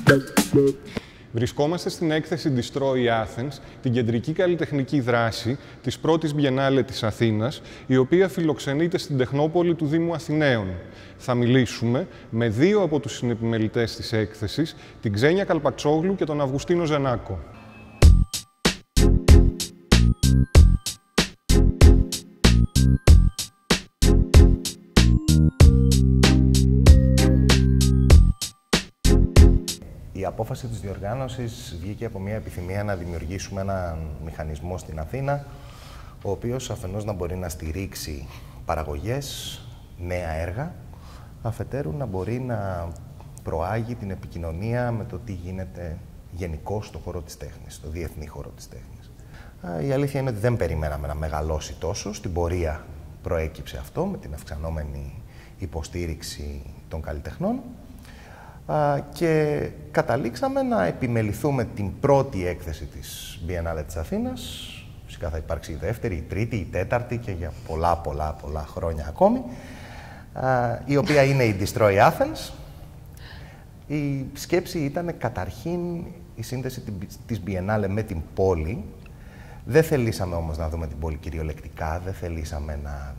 Βρισκόμαστε στην έκθεση Destroy Athens, την κεντρική καλλιτεχνική δράση της πρώτης Biennale της Αθήνας, η οποία φιλοξενείται στην Τεχνόπολη του Δήμου Αθηναίων. Θα μιλήσουμε με δύο από τους συνεπιμελητές της έκθεσης, την Ξένια Καλπατσόγλου και τον Αυγουστίνο Ζενάκο. Η απόφαση της διοργάνωσης βγήκε από μια επιθυμία να δημιουργήσουμε έναν μηχανισμό στην Αθήνα, ο οποίος αφενός να μπορεί να στηρίξει παραγωγές, νέα έργα, αφετέρου να μπορεί να προάγει την επικοινωνία με το τι γίνεται γενικώς στο χώρο της τέχνης, στο διεθνή χώρο της τέχνης. Η αλήθεια είναι ότι δεν περιμέναμε να μεγαλώσει τόσο. Στην πορεία προέκυψε αυτό με την αυξανόμενη υποστήριξη των καλλιτεχνών. Και καταλήξαμε να επιμεληθούμε την πρώτη έκθεση της Biennale της Αθήνας. Φυσικά θα υπάρξει η δεύτερη, η τρίτη, η τέταρτη και για πολλά χρόνια ακόμη, η οποία είναι η Destroy Athens. Η σκέψη ήταν καταρχήν η σύνδεση της Biennale με την πόλη. Δεν θελήσαμε όμως να δούμε την πόλη κυριολεκτικά, δεν θελήσαμε να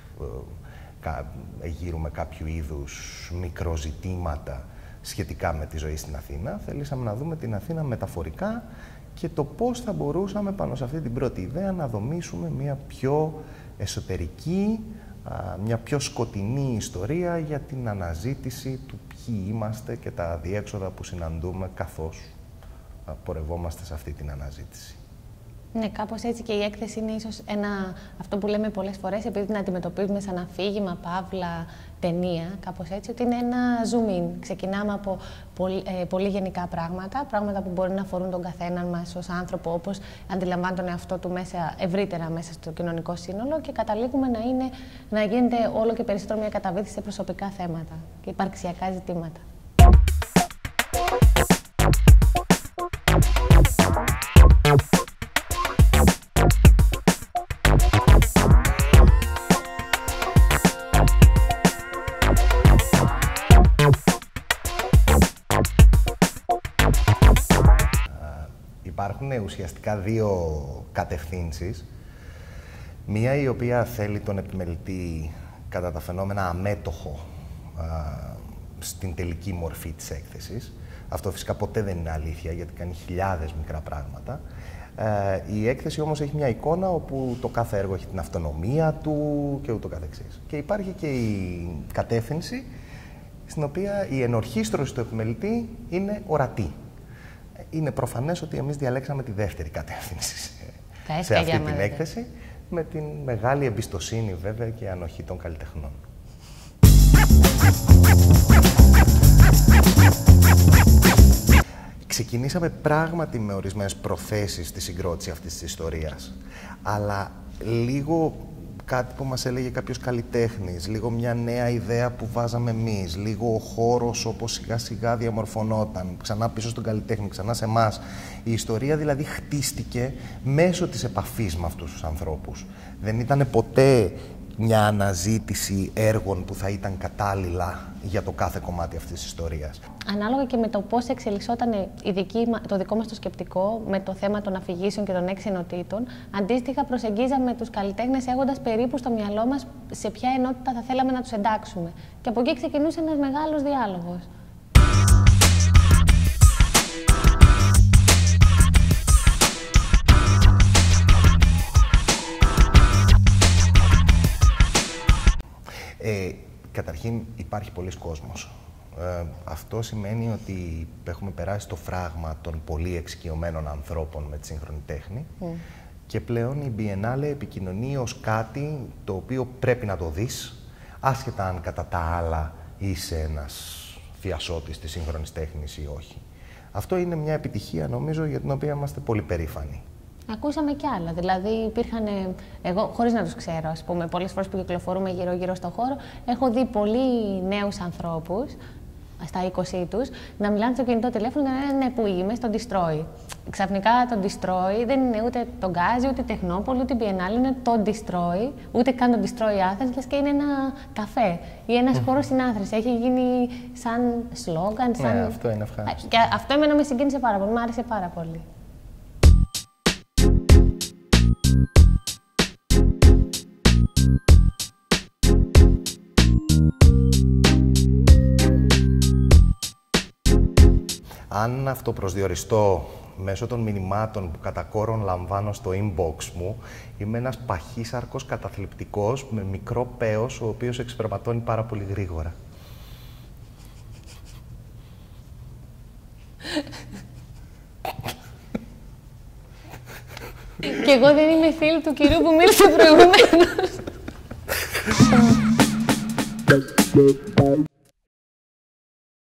γύρουμε κάποιου είδους μικροζητήματα σχετικά με τη ζωή στην Αθήνα. Θελήσαμε να δούμε την Αθήνα μεταφορικά και το πώς θα μπορούσαμε πάνω σε αυτή την πρώτη ιδέα να δομήσουμε μια πιο εσωτερική, μια πιο σκοτεινή ιστορία για την αναζήτηση του ποιοι είμαστε και τα αδιέξοδα που συναντούμε καθώς πορευόμαστε σε αυτή την αναζήτηση. Ναι, κάπως έτσι και η έκθεση είναι ίσως αυτό που λέμε πολλές φορές, επειδή την αντιμετωπίζουμε σαν αφήγημα, παύλα, ταινία, κάπως έτσι, ότι είναι ένα zoom in. Ξεκινάμε από πολύ γενικά πράγματα που μπορεί να αφορούν τον καθέναν μας ως άνθρωπο, όπως αντιλαμβάνει τον εαυτό του ευρύτερα μέσα στο κοινωνικό σύνολο και καταλήγουμε να γίνεται όλο και περισσότερο μια καταβήθηση σε προσωπικά θέματα και υπαρξιακά ζητήματα. Υπάρχουν ουσιαστικά δύο κατευθύνσεις. Μία η οποία θέλει τον επιμελητή κατά τα φαινόμενα αμέτωχο στην τελική μορφή της έκθεσης. Αυτό φυσικά ποτέ δεν είναι αλήθεια, γιατί κάνει χιλιάδες μικρά πράγματα. Η έκθεση όμως έχει μια εικόνα όπου το κάθε έργο έχει την αυτονομία του και ούτω καθεξής. Και υπάρχει και η κατεύθυνση στην οποία η ενορχήστρωση του επιμελητή είναι ορατή. Είναι προφανές ότι εμείς διαλέξαμε τη δεύτερη κατεύθυνση σε αυτή την έκθεση, με την μεγάλη εμπιστοσύνη βέβαια και ανοχή των καλλιτεχνών. Ξεκινήσαμε πράγματι με ορισμένες προθέσεις στη συγκρότηση αυτής της ιστορίας, αλλά λίγο κάτι που μας έλεγε κάποιος καλλιτέχνης, λίγο μια νέα ιδέα που βάζαμε εμείς, λίγο ο χώρος όπως σιγά σιγά διαμορφωνόταν, ξανά πίσω στον καλλιτέχνη, ξανά σε εμάς. Η ιστορία δηλαδή χτίστηκε μέσω της επαφής με αυτούς τους ανθρώπους. Δεν ήταν ποτέ μια αναζήτηση έργων που θα ήταν κατάλληλα για το κάθε κομμάτι αυτής της ιστορίας. Ανάλογα και με το πώς εξελισσόταν το δικό μας το σκεπτικό με το θέμα των αφηγήσεων και των 6 ενωτήτων, αντίστοιχα προσεγγίζαμε τους καλλιτέχνες έχοντας περίπου στο μυαλό μας σε ποια ενότητα θα θέλαμε να τους εντάξουμε. Και από εκεί ξεκινούσε ένας μεγάλος διάλογος. Καταρχήν υπάρχει πολλής κόσμος. Αυτό σημαίνει ότι έχουμε περάσει το φράγμα των πολύ εξοικειωμένων ανθρώπων με τη σύγχρονη τέχνη και πλέον η Biennale επικοινωνεί ως κάτι το οποίο πρέπει να το δεις, άσχετα αν κατά τα άλλα είσαι ένας θειασότης της σύγχρονης τέχνης ή όχι. Αυτό είναι μια επιτυχία νομίζω για την οποία είμαστε πολύ περήφανοι. Ακούσαμε κι άλλα. Δηλαδή, υπήρχαν. Εγώ, χωρίς να τους ξέρω, ας πούμε, πολλές φορές που κυκλοφορούμε γύρω-γύρω στον χώρο, έχω δει πολύ νέους ανθρώπους, στα 20 τους, να μιλάνε στο κινητό τηλέφωνο και να λένε ναι, που είμαι, στο Destroy. Ξαφνικά το Destroy δεν είναι ούτε το Γκάζι, ούτε Τεχνόπολη, ούτε Biennale, είναι το Destroy, ούτε καν το Destroy Athens, λες και είναι ένα καφέ ή ένας χώρος στην Athens. Έχει γίνει σαν σλόγγαν, σαν... Ναι, αυτό είναι ευχάριστο. Και αυτό εμένα με συγκίνησε πάρα πολύ, μου άρεσε πάρα πολύ. Αν αυτοπροσδιοριστώ μέσω των μηνυμάτων που κατά κόρον λαμβάνω στο inbox μου, είμαι ένας παχύσαρκος καταθλιπτικός με μικρό πέος, ο οποίος εξπερματώνει πάρα πολύ γρήγορα. Και εγώ δεν είμαι φίλη του κυρίου που μίλησε προηγουμένως.